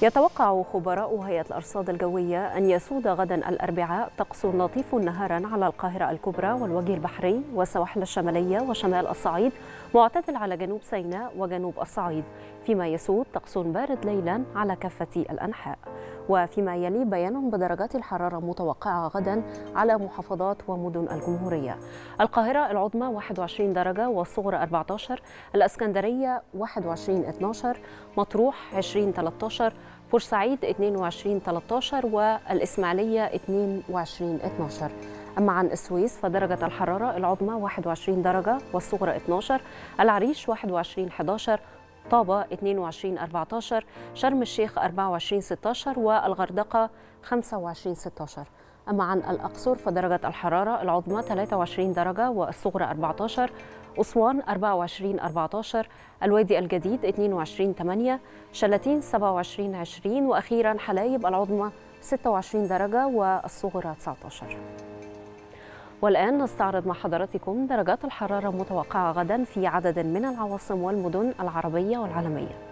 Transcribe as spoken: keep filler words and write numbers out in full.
يتوقع خبراء هيئة الأرصاد الجوية أن يسود غدا الأربعاء طقس لطيف نهارا على القاهرة الكبرى والوجه البحري والسواحل الشمالية وشمال الصعيد، معتدل على جنوب سيناء وجنوب الصعيد، فيما يسود طقس بارد ليلا على كافة الأنحاء. وفيما يلي بيان بدرجات الحرارة متوقعة غدا على محافظات ومدن الجمهورية: القاهرة العظمى واحد وعشرين درجة والصغرى أربعة عشر، الإسكندرية واحد وعشرين اثني عشر، مطروح عشرين ثلاثة عشر، بورسعيد اثنين وعشرين ثلاثة عشر، والإسماعيلية اثنين وعشرين اثني عشر. أما عن السويس فدرجة الحرارة العظمى واحد وعشرين درجة والصغرى اثني عشر، العريش واحد وعشرين أحد عشر، طابة اثنين وعشرين أربعة عشر، شرم الشيخ أربعة وعشرين ستة عشر، والغردقة خمسة وعشرين ستة عشر. أما عن الأقصر فدرجة الحرارة العظمى ثلاثة وعشرين درجة والصغرى أربعة عشر، أسوان أربعة وعشرين أربعة عشر، الوادي الجديد اثنين وعشرين ثمانية، شلاتين سبعة وعشرين عشرين، وأخيرا حلايب العظمى ستة وعشرين درجة والصغرى تسعة عشر. والآن نستعرض مع حضراتكم درجات الحرارة المتوقعة غدا في عدد من العواصم والمدن العربية والعالمية.